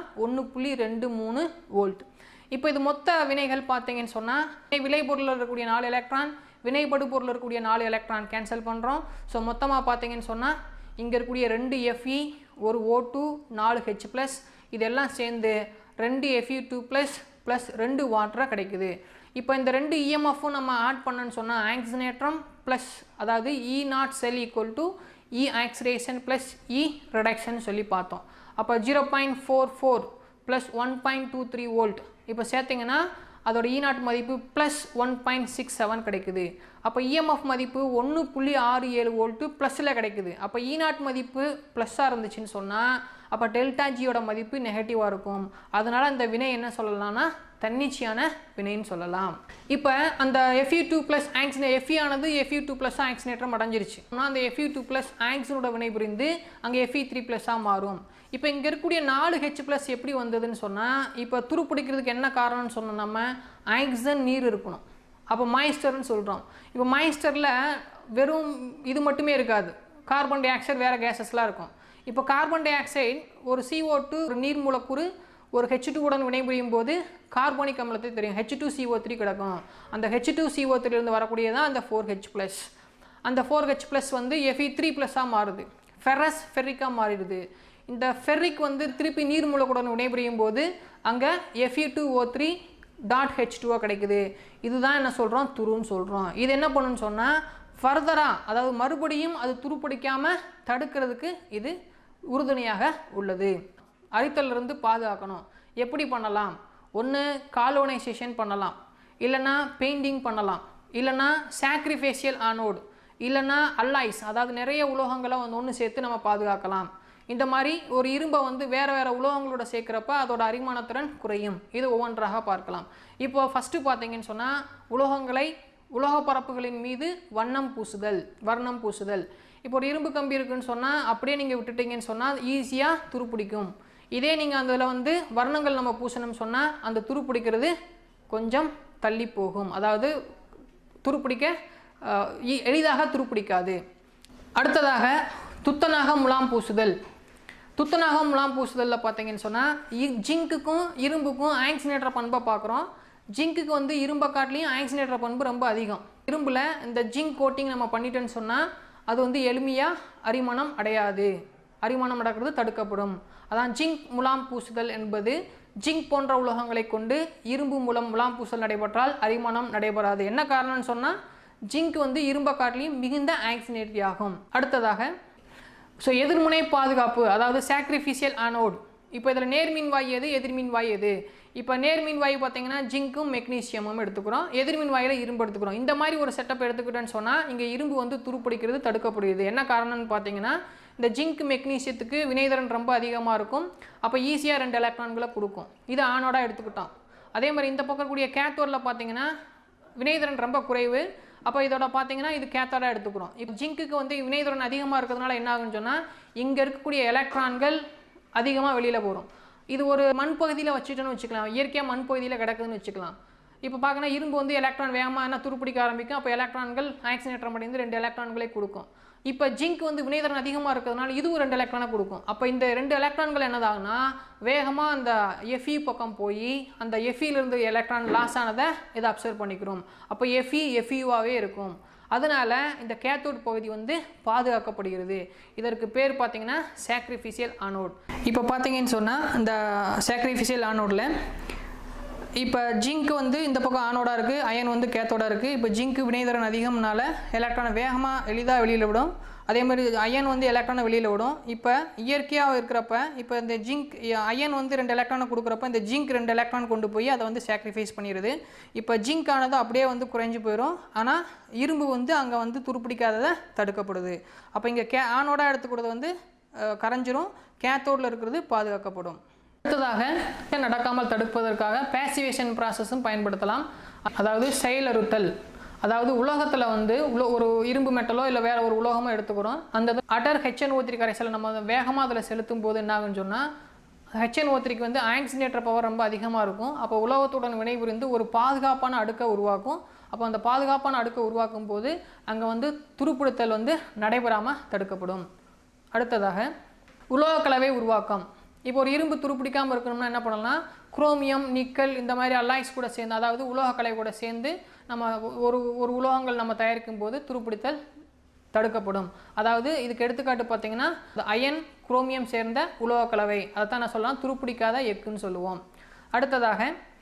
1.23 வோல்ட். இப்போ இது மொத்த வினைகள் பார்த்தீங்கன்னு சொன்னால் விளைபொருளில் இருக்கக்கூடிய 4 எலக்ட்ரான், வினைபடு பொருள் இருக்கக்கூடிய 4 எலக்ட்ரான் கேன்சல் பண்ணுறோம். ஸோ மொத்தமாக பார்த்தீங்கன்னு சொன்னால் இங்கே இருக்கக்கூடிய 2 Fe, ஒரு O2, 4H+, இதெல்லாம் சேர்ந்து 2 Fe2+ ப்ளஸ் 2 வாட்டராக கிடைக்குது. இப்போ இந்த 2 EMFும் நம்ம ஆட் பண்ணன்னு சொன்னால் ஆக்சிஜனேற்றம் ப்ளஸ், அதாவது E0 cell equal to E oxidation plus E reduction சொல்லி பார்த்தோம். அப்போ 0.44 ப்ளஸ் 1.23 வோல்ட் இப்போ சேர்த்திங்கன்னா அதோட E0 மதிப்பு ப்ளஸ் 1.67 கிடைக்குது. அப்போ EMF மதிப்பு 1.67 வோல்ட்டு ப்ளஸில் கிடைக்குது. அப்போ E0 மதிப்பு ப்ளஸ்ஸாக இருந்துச்சுன்னு சொன்னால் அப்போ டெல்டா ஜியோட மதிப்பு நெகட்டிவாக இருக்கும். அதனால் அந்த வினை என்ன சொல்லலாம்னா தன்னிச்சையான வினைன்னு சொல்லலாம். இப்போ அந்த Fe2+ ஆக்சிஜன் Fe ஆனது Fe2+ ஆக்சிஜனேற்றம் அடைஞ்சிருச்சு. ஆனால் அந்த Fe2+ ஆக்சிஜனோட வினை புரிந்து அங்கே Fe3+ மாறும். இப்போ இங்கே இருக்கக்கூடிய 4H+ எப்படி வந்ததுன்னு சொன்னால் இப்போ துருப்பிடிக்கிறதுக்கு என்ன காரணம்னு சொன்னோம், நம்ம ஆக்சிஜன் நீர் இருக்கணும், அப்போ மாய்ஸ்டர்னு சொல்கிறோம். இப்போ மாய்ஸ்டரில் வெறும் இது மட்டுமே இருக்காது, கார்பன் டை ஆக்சைடு வேறு கேஸஸ்லாம் இருக்கும். இப்போ கார்பன் டை ஆக்சைடு ஒரு CO2 ஒரு நீர் மூலக்கூறு ஒரு H2 உடன் வினைபுரியும் போது கார்போனிக் அமிலத்தை தெரியும், H2CO3 கிடக்கும். அந்த H2CO3 வரக்கூடியதான் அந்த 4H+. அந்த 4H+ வந்து Fe3+ மாறுது, ஃபெரஸ் ஃபெர்ரிக்காக மாறிடுது. இந்த ஃபெர்ரிக் வந்து திருப்பி நீர் மூலக்கூறுடன் வினைபுரியும் போது அங்கே Fe2O3.H2O கிடைக்குது. இதுதான் என்ன சொல்கிறோம், துருன்னு சொல்கிறோம். இது என்ன பண்ணுன்னு சொன்னால் ஃபர்தராக, அதாவது மறுபடியும் அது துருப்பிடிக்காமல் தடுக்கிறதுக்கு இது உறுதுணையாக உள்ளது. அரித்தலிருந்து பாதுகாக்கணும். எப்படி பண்ணலாம்? ஒன்று கால்வனைசேஷன் பண்ணலாம், இல்லைனா பெயிண்டிங் பண்ணலாம், இல்லைனா சாக்ரிஃபேஷியல் ஆனோடு, இல்லைனா அல்லாய்ஸ், அதாவது நிறைய உலோகங்களை வந்து ஒன்று சேர்த்து நம்ம பாதுகாக்கலாம். இந்த மாதிரி ஒரு இரும்பை வந்து வேறு உலோகங்களோட சேர்க்குறப்ப அதோட அரிமானத்திறன் குறையும். இது ஒவ்வொன்றாக பார்க்கலாம். இப்போ ஃபஸ்ட்டு பார்த்தீங்கன்னு சொன்னால் உலோக பரப்புகளின் மீது வர்ணம் பூசுதல். இப்போ ஒரு இரும்பு கம்பி இருக்குன்னு சொன்னால் அப்படியே நீங்கள் விட்டுட்டீங்கன்னு சொன்னால் ஈஸியாக துருப்பிடிக்கும். இதே நீங்கள் அதில் வந்து வர்ணங்கள் நம்ம பூசணும்னு சொன்னால் அந்த துருப்பிடிக்கிறது கொஞ்சம் தள்ளி போகும், அதாவது துருப்பிடிக்க எளிதாக துருப்பிடிக்காது. அடுத்ததாக துத்தநாக முலாம் பூசுதல். துத்தநாக முலாம் பூசுதலில் பார்த்தீங்கன்னு சொன்னால் ஜிங்க்குக்கும் இரும்புக்கும் ஆக்சிஜனேற்ற பண்பை பார்க்குறோம், ஜிங்க்குக்கு வந்து இரும்பை காட்டிலையும் ஆக்சிஜனேற்ற பண்பு ரொம்ப அதிகம். இரும்பில் இந்த ஜிங்க் கோட்டிங் நம்ம பண்ணிட்டோன்னு சொன்னால் அது வந்து எளிமையாக அரிமணம் அடையாது, அரிமணம் அடைக்கிறது தடுக்கப்படும். அதான் ஜிங்க் முலாம் பூசுதல் என்பது ஜிங்க் போன்ற உலோகங்களை கொண்டு இரும்பு மூலம் முலாம் பூசல் நடைபெற்றால் அரிமணம் நடைபெறாது. என்ன காரணம்னு சொன்னால் ஜிங்க் வந்து இரும்பை காட்டிலையும் மிகுந்த ஆக்சிஜனேற்றி ஆகும். அடுத்ததாக எதிர்முனை பாதுகாப்பு, அதாவது சாக்ரிஃபிஷியல் ஆனோட். இப்போ இதில் நேர்மின் வாயு எது, எதிர்மின் வாயு எது? இப்போ நேர்மின் வாயு பார்த்தீங்கன்னா ஜிங்க்கும் மெக்னீசியமும் எடுத்துக்கிறோம், எதிர்மின் வாயில் இரும்பு எடுத்துக்கிறோம். இந்த மாதிரி ஒரு செட்டப் எடுத்துக்கிட்டேன்னு சொன்னால் இங்கே இரும்பு வந்து துருப்பிடிக்கிறது தடுக்கப்படுகிறது. என்ன காரணம்னு பார்த்தீங்கன்னா இந்த ஜிங்க் மெக்னீசியத்துக்கு வினைதிறன் ரொம்ப அதிகமாக இருக்கும். அப்போ ஈஸியாக 2 எலக்ட்ரான்களை கொடுக்கும். இது ஆனோடாக எடுத்துக்கிட்டோம். அதே மாதிரி இந்த பக்கம் கூடிய கேத்தோடில் பார்த்தீங்கன்னா வினைதிறன் ரொம்ப குறைவு. அப்போ இதோட பார்த்தீங்கன்னா இது கேத்தோடாக எடுத்துக்கிறோம். இப்போ ஜிங்க்குக்கு வந்து வினைதிறன் அதிகமாக இருக்கிறதுனால என்ன ஆகுன்னு சொன்னால் இங்கே இருக்கக்கூடிய எலக்ட்ரான்கள் அதிகமாக வெளியில் போகும். இது ஒரு மண் பகுதியில் வச்சுட்டோன்னு வச்சுக்கலாம், இயற்கையாக மண் பகுதியில் கிடக்குதுன்னு வச்சுக்கலாம். இப்போ பார்க்கணும் இரும்பு வந்து எலக்ட்ரான் வேகமாக என்ன துருப்பிடிக்க ஆரம்பிக்கும். அப்போ எலக்ட்ரான்கள் ஆக்சிஜனேற்றம் அடைந்து 2 எலக்ட்ரான்களை கொடுக்கும். இப்போ ஜிங்க் வந்து வினைதிறன் அதிகமாக இருக்கிறதுனால இதுவும் 2 எலக்ட்ரானை கொடுக்கும். அப்போ இந்த 2 எலக்ட்ரான்கள் என்னதாகுனா வேகமாக அந்த எஃப்இ பக்கம் போய் அந்த எஃப்இலிருந்து எலக்ட்ரான் லாஸ் ஆனதை இதை அப்சர்வ் பண்ணிக்கிறோம். அப்போ எஃப்இவாகவே இருக்கும். அதனால் இந்த கேத்தோட் பகுதி வந்து பாதுகாக்கப்படுகிறது. இதற்கு பேர் பார்த்தீங்கன்னா சாக்ரிஃபிஷியல் ஆனோட். இப்போ பார்த்தீங்கன்னு சொன்னால் இந்த சாக்ரிஃபிஷியல் ஆனோடில் இப்போ ஜிங்க் வந்து இந்த பக்கம் ஆனோடாக இருக்குது, அயன் வந்து கேத்தோடாக இருக்குது. இப்போ ஜிங்க் வினைதிறன் அதிகம்னால எலக்ட்ரானை வேகமாக எளிதாக வெளியில் விடும். அதே மாதிரி அயன் வந்து எலக்ட்ரானை வெளியில் விடும். இப்போ இயற்கையாக இருக்கிறப்ப இப்போ இந்த ஜிங்க் அயன் வந்து 2 எலக்ட்ரானை கொடுக்குறப்ப இந்த ஜிங்க் 2 எலக்ட்ரான் கொண்டு போய் அதை வந்து சாக்ரிஃபைஸ் பண்ணிடுது. இப்போ ஜிங்க் ஆனது அப்படியே வந்து குறைஞ்சி போயிடும். ஆனால் இரும்பு வந்து அங்கே வந்து துருப்பிடிக்காததை தடுக்கப்படுது. அப்போ இங்கே ஆனோடாக எடுத்துக்கிறது வந்து கரைஞ்சிரும், கேத்தோடில் இருக்கிறது பாதுகாக்கப்படும். அடுத்ததாக நடக்காமல் தடுப்பதற்காக பேசிவேஷன் ப்ராசஸும் பயன்படுத்தலாம். அதாவது செயலறுத்தல். அதாவது உலோகத்தில் வந்து ஒரு இரும்பு மெட்டலோ இல்லை வேறு ஒரு உலோகமோ எடுத்துக்கிறோம். அந்த அடர் HNO3 கரைசலை நம்ம வேகமாக அதில் செலுத்தும் போது என்ன ஆகுன்னு சொன்னால் HNO3க்கு வந்து ஆக்சிஜனேற்ற பவர் ரொம்ப அதிகமாக இருக்கும். அப்போ உலோகத்துடன் வினைபுரிந்து ஒரு பாதுகாப்பான அடுக்கை உருவாக்கும். அப்போ அந்த பாதுகாப்பான அடுக்கை உருவாக்கும் போது அங்கே வந்து துருப்பிடித்தல் வந்து நடைபெறாமல் தடுக்கப்படும். அடுத்ததாக உலோக கலவை உருவாக்கம். இப்போ ஒரு இரும்பு துருப்பிடிக்காமல் இருக்கணும்னா என்ன பண்ணலாம், குரோமியம், நிக்கல் இந்த மாதிரி அலாய்ஸ் கூட சேர்ந்து, அதாவது உலோக கலவை கூட சேர்ந்து நம்ம ஒரு உலோகங்கள் நம்ம தயாரிக்கும் போது துருப்பிடித்தல் தடுக்கப்படும். அதாவது இதுக்கு எடுத்துக்காட்டு பார்த்தீங்கன்னா அயன் குரோமியம் சேர்ந்த உலோக கலவை, அதை தான் நான் சொல்லலாம் துருப்பிடிக்காத எக்குன்னு சொல்லுவோம். அடுத்ததாக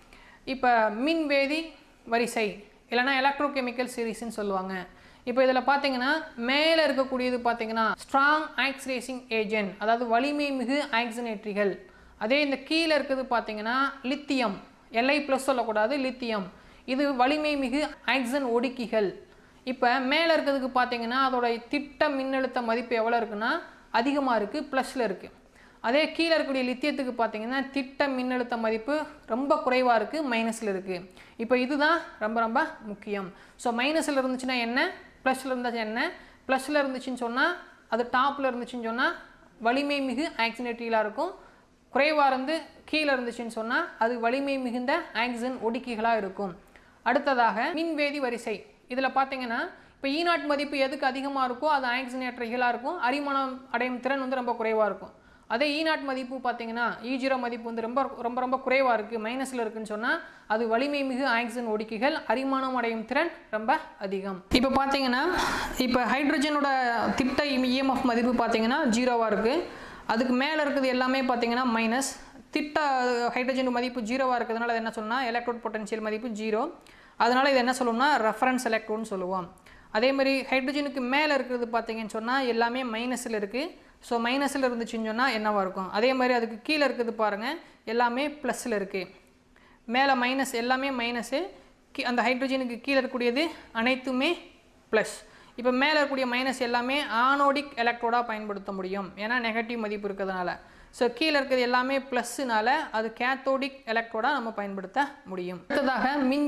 இப்போ மின்வேதி வரிசை இல்லைனா எலக்ட்ரோகெமிக்கல் சீரீஸ்ன்னு சொல்லுவாங்க. இப்போ இதில் பார்த்தீங்கன்னா மேலே இருக்கக்கூடியது பார்த்தீங்கன்னா ஸ்ட்ராங் ஆக்சிடைசிங் ஏஜென்ட், அதாவது வலிமை மிகு ஆக்சிஜனேற்றிகள். அதே இந்த கீழே இருக்கிறது பார்த்தீங்கன்னா லித்தியம், Li+ சொல்லக்கூடாது, லித்தியம். இது வலிமை மிகு ஆக்சிஜன் ஒடுக்கிகள். இப்போ மேலே இருக்கிறதுக்கு பார்த்தீங்கன்னா அதோட திட்ட மின்னழுத்த மதிப்பு எவ்வளோ இருக்குன்னா அதிகமாக இருக்குது, ப்ளஸில் இருக்குது. அதே கீழே இருக்கக்கூடிய லித்தியத்துக்கு பார்த்தீங்கன்னா திட்ட மின்னழுத்த மதிப்பு ரொம்ப குறைவாக இருக்குது, மைனஸில் இருக்குது. இப்போ இதுதான் ரொம்ப ரொம்ப முக்கியம். ஸோ மைனஸில் இருந்துச்சுன்னா என்ன, ப்ளஸில் இருந்தாச்சு என்ன. ப்ளஸில் இருந்துச்சுன்னு சொன்னால் அது டாப்பில் இருந்துச்சுன்னு சொன்னால் வலிமை மிகு ஆக்சிஜனேற்றிகளாக இருக்கும். குறைவாக இருந்து கீழே இருந்துச்சுன்னு சொன்னால் அது வலிமை மிகுந்த ஆக்சிஜன் ஒடுக்கிகளாக இருக்கும். அடுத்ததாக மின்வேதி வரிசை. இதில் பார்த்தீங்கன்னா இப்போ E0 மதிப்பு எதுக்கு அதிகமாக இருக்கோ அது ஆக்சிஜனேற்றிகளாக இருக்கும், அரிமணம் அடையும் திறன் வந்து ரொம்ப குறைவாக இருக்கும். அதே E0 மதிப்பு பார்த்தீங்கன்னா E0 மதிப்பு வந்து ரொம்ப ரொம்ப ரொம்ப குறைவாக இருக்குது, மைனஸில் இருக்குன்னு சொன்னால் அது வலிமை மிகு ஆக்சிஜன் ஒடுக்கிகள், அரிமானம் அடையும் திறன் ரொம்ப அதிகம். இப்போ பார்த்தீங்கன்னா இப்போ ஹைட்ரஜனோட திட்ட EMF மதிப்பு பார்த்தீங்கன்னா 0வாக இருக்குது. அதுக்கு மேலே இருக்குது எல்லாமே பார்த்தீங்கன்னா மைனஸ். திட்ட ஹைட்ரஜன் மதிப்பு 0வாக இருக்கிறதுனால அது என்ன சொல்லணும்னா எலக்ட்ரோட் பொட்டன்ஷியல் மதிப்பு 0. அதனால் இது என்ன சொல்லணும்னா ரெஃபரன்ஸ் எலக்ட்ரோன்னு சொல்லுவோம். அதே மாதிரி ஹைட்ரஜனுக்கு மேலே இருக்கிறது பார்த்தீங்கன்னு சொன்னால் எல்லாமே மைனஸில் இருக்குது. ஸோ மைனஸில் இருந்துச்சுன்னு சொன்னால் என்னவாக இருக்கும். அதே மாதிரி அதுக்கு கீழே இருக்குது பாருங்கள் எல்லாமே ப்ளஸில் இருக்குது. மேலே மைனஸ் எல்லாமே மைனஸு, அந்த ஹைட்ரஜனுக்கு கீழே இருக்கக்கூடியது அனைத்துமே ப்ளஸ். இப்போ மேலே இருக்கக்கூடிய மைனஸ் எல்லாமே ஆனோடிக் எலக்ட்ரோடாக பயன்படுத்த முடியும், ஏன்னா நெகட்டிவ் மதிப்பு இருக்கிறதுனால. ஸோ கீழே இருக்கிறது எல்லாமே ப்ளஸ்ஸுனால அது கேத்தோடிக் எலக்ட்ரோடாக நம்ம பயன்படுத்த முடியும். அடுத்ததாக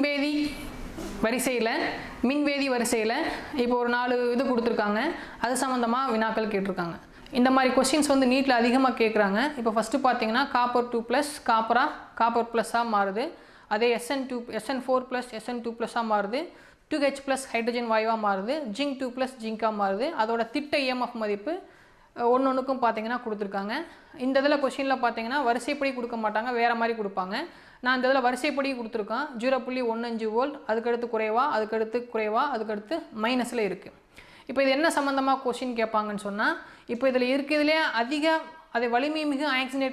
மின்வேதி வரிசையில் இப்போ ஒரு 4 இது கொடுத்துருக்காங்க, அது சம்மந்தமாக வினாக்கள் கேட்டிருக்காங்க. இந்த மாதிரி கொஸ்டின்ஸ் வந்து நீட்டில் அதிகமாக கேட்குறாங்க. இப்போ ஃபஸ்ட்டு பார்த்தீங்கன்னா காப்பர் 2+ காப்பர் ப்ளஸ்ஸாக மாறுது. அதே SN4+ SN2+ஆக மாறுது. 2H+ ஹைட்ரஜன் வாயுவாக மாறுது. ஜிங்க் 2+ ஜிங்காக மாறுது. அதோட திட்ட EMF மதிப்பு ஒன்றுக்கும் பார்த்தீங்கன்னா கொடுத்துருக்காங்க. இந்த இதில் கொஷினில் பார்த்தீங்கன்னா வரிசைப்படி கொடுக்க மாட்டாங்க, வேறு மாதிரி கொடுப்பாங்க. நான் இந்த இதில் வரிசைப்படி கொடுத்துருக்கேன். 0.15 வோல்ட், அதுக்கடுத்து குறைவா, அதுக்கடுத்து குறைவா, அதுக்கடுத்து மைனஸில் இருக்குது. இப்போ இது என்ன சம்மந்தமாக கொஷின் கேட்பாங்கன்னு சொன்னால், இப்போ இதில் இருக்கிறதுலே அதிக அதை வலிமை மிகு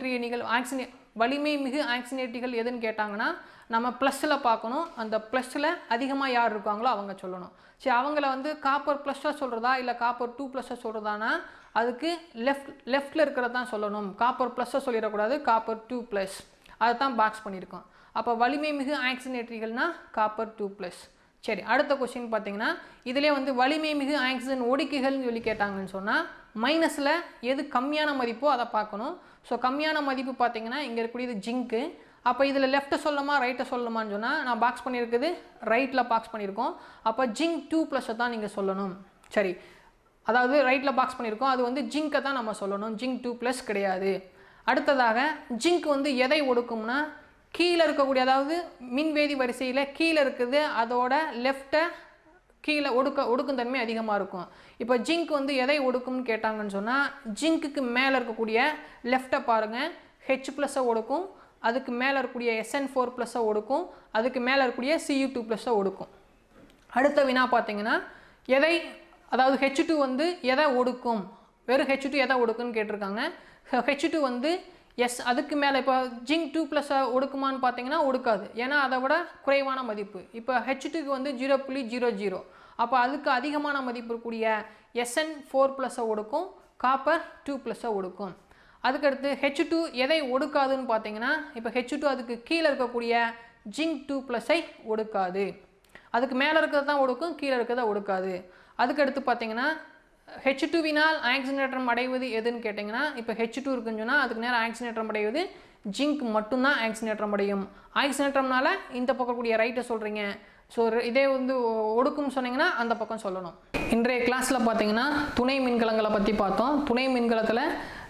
ஆக்சினேட்டிகள் எதுன்னு கேட்டாங்கன்னா நம்ம ப்ளஸில் பார்க்கணும். அந்த ப்ளஸில் அதிகமாக யார் இருக்காங்களோ அவங்க சொல்லணும். சரி, அவங்கள வந்து காப்பர் ப்ளஸ்ஸாக சொல்கிறதா இல்லை காப்பர் 2+ சொல்கிறதானா, அதுக்கு லெஃப்டில் இருக்கிறது தான் சொல்லணும். காப்பர் ப்ளஸ்ஸை சொல்லிடக்கூடாது, காப்பர் 2+, அதை தான் பாக்ஸ் பண்ணியிருக்கோம். அப்போ வலிமை மிகு ஆக்சினேட்டரிகள்னா காப்பர் 2+. சரி, அடுத்த கொஸ்டின் பார்த்தீங்கன்னா இதிலே வந்து வலிமை மிகு ஆக்சிஜன் ஒடுக்கிகள்னு சொல்லி கேட்டாங்கன்னு சொன்னால் மைனஸில் எது கம்மியான மதிப்போ அதை பார்க்கணும். ஸோ கம்மியான மதிப்பு பார்த்தீங்கன்னா இங்கே இருக்கக்கூடியது ஜிங்க்கு. அப்போ இதில் லெஃப்ட்டை சொல்லணுமா ரைட்டை சொல்லணுமான்னு சொன்னால் நான் பாக்ஸ் பண்ணியிருக்குது ரைட்டில் பாக்ஸ் பண்ணியிருக்கோம். அப்போ ஜிங்க் 2+ தான் நீங்கள் சொல்லணும். சரி, அதாவது ரைட்டில் பாக்ஸ் பண்ணியிருக்கோம், அது வந்து ஜிங்கை தான் நம்ம சொல்லணும், ஜிங்க் 2+ கிடையாது. அடுத்ததாக ஜிங்க் வந்து எதை ஒடுக்கும்னா கீழே இருக்கக்கூடிய, அதாவது மின்வேதி வரிசையில் கீழே இருக்குது அதோட லெஃப்டை கீழே ஒடுக்கும் தன்மை அதிகமாக இருக்கும். இப்போ ஜிங்க் வந்து எதை ஒடுக்கும்னு கேட்டாங்கன்னு சொன்னால் ஜிங்க்குக்கு மேலே இருக்கக்கூடிய லெஃப்டை பாருங்கள், H+ ஒடுக்கும், அதுக்கு மேலே இருக்கக்கூடிய SN4+ ஒடுக்கும், அதுக்கு மேலே இருக்கக்கூடிய Cu2+ ஒடுக்கும். அடுத்த வினா பார்த்தீங்கன்னா அதாவது H2 வந்து எதை ஒடுக்கும், வெறும் H2 எதை ஒடுக்குன்னு கேட்டிருக்காங்க. H2 வந்து அதுக்கு மேலே இப்போ ஜிங்க் 2+ ஒடுக்குமான்னு பார்த்தீங்கன்னா ஒடுக்காது, ஏன்னா அதை விட குறைவான மதிப்பு. இப்போ H2க்கு வந்து 0.00, அப்போ அதுக்கு அதிகமான மதிப்பு இருக்கக்கூடிய SN4+ ஒடுக்கும், காப்பர் 2+ ஒடுக்கும். அதுக்கடுத்து H2 எதை ஒடுக்காதுன்னு பார்த்தீங்கன்னா இப்போ H2 அதுக்கு கீழே இருக்கக்கூடிய ஜிங்க் 2+ஐ ஒடுக்காது, அதுக்கு மேலே இருக்கிறது தான் ஒடுக்கும், கீழே இருக்கிறத ஒடுக்காது. அதுக்கடுத்து பார்த்தீங்கன்னா H2வினால் ஆக்சிஜனேற்றம் அடைவது எதுன்னு கேட்டிங்கன்னா இப்போ H2 இருக்குன்னு சொன்னால் அதுக்கு நேரம் ஆக்சிஜனேற்றம் அடைவது ஜிங்க் மட்டும்தான் ஆக்சிஜனேற்றம் அடையும். ஆக்சிஜனேற்றம்னால இந்த பக்கம் கூடிய ரைட்டை சொல்கிறீங்க, ஸோ இதே வந்து ஒடுக்கும்னு சொன்னீங்கன்னா அந்த பக்கம் சொல்லணும். இன்றைய கிளாஸில் பார்த்தீங்கன்னா துணை மின்கலங்களை பற்றி பார்த்தோம். துணை மின்கலத்தில்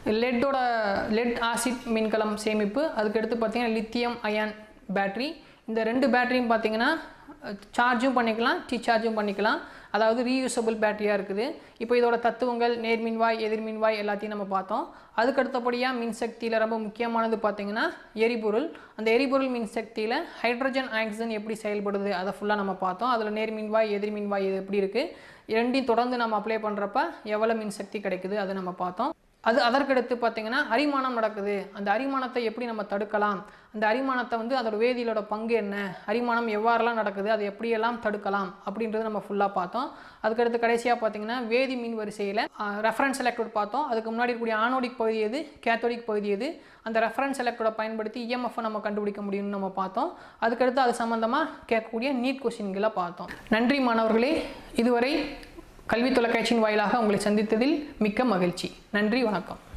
லெட் ஆசிட் மின்கலம் சேமிப்பு, அதுக்கடுத்து பார்த்தீங்கன்னா லித்தியம் அயான் பேட்ரி. இந்த 2 பேட்டரியும் பார்த்தீங்கன்னா சார்ஜும் பண்ணிக்கலாம், டிசார்ஜும் பண்ணிக்கலாம், அதாவது ரீயூசபிள் பேட்டரியாக இருக்குது. இப்போ இதோட தத்துவங்கள் நேர்மின்வாய் எதிர்மின்வாய் எல்லாத்தையும் நம்ம பார்த்தோம். அதுக்கடுத்தபடியாக மின்சக்தியில் ரொம்ப முக்கியமானது பார்த்திங்கன்னா எரிபொருள். அந்த எரிபொருள் மின்சக்தியில் ஹைட்ரஜன் ஆக்சிஜன் எப்படி செயல்படுது அதை ஃபுல்லாக நம்ம பார்த்தோம். அதில் நேர்மின்வாய் எதிர்மின்வாய் இது எப்படி இருக்குது, ரெண்டையும் தொடர்ந்து நம்ம அப்ளை பண்ணுறப்ப எவ்வளோ மின்சக்தி கிடைக்குது அதை நம்ம பார்த்தோம். அதற்கடுத்து பார்த்திங்கன்னா அரிமானம் நடக்குது, அந்த அரிமானத்தை எப்படி நம்ம தடுக்கலாம், அந்த அரிமானத்தை வந்து அதோட வேதியிலோட பங்கு என்ன, அரிமானம் எவ்வாறெல்லாம் நடக்குது, அதை எப்படியெல்லாம் தடுக்கலாம் அப்படின்றது நம்ம ஃபுல்லாக பார்த்தோம். அதுக்கடுத்து கடைசியாக பார்த்திங்கன்னா வேதி மின் வரிசையில் ரெஃபரன்ஸ் எலக்ட்ரோட் பார்த்தோம். அதுக்கு முன்னாடி இருக்கக்கூடிய ஆனோடிக் பகுதி எது, கேத்தோடிக் பகுதி எது, அந்த ரெஃபரன்ஸ் எலக்ட்ரோட பயன்படுத்தி இஎம்எஃப் நம்ம கண்டுபிடிக்க முடியும்னு நம்ம பார்த்தோம். அதுக்கடுத்து அது சம்மந்தமாக கேட்கக்கூடிய நீட் கொஸ்டின்களை பார்த்தோம். நன்றி மாணவர்களே, இதுவரை கல்வி தொலைக்காட்சியின் வாயிலாக உங்களை சந்தித்ததில் மிக்க மகிழ்ச்சி. நன்றி, வணக்கம்.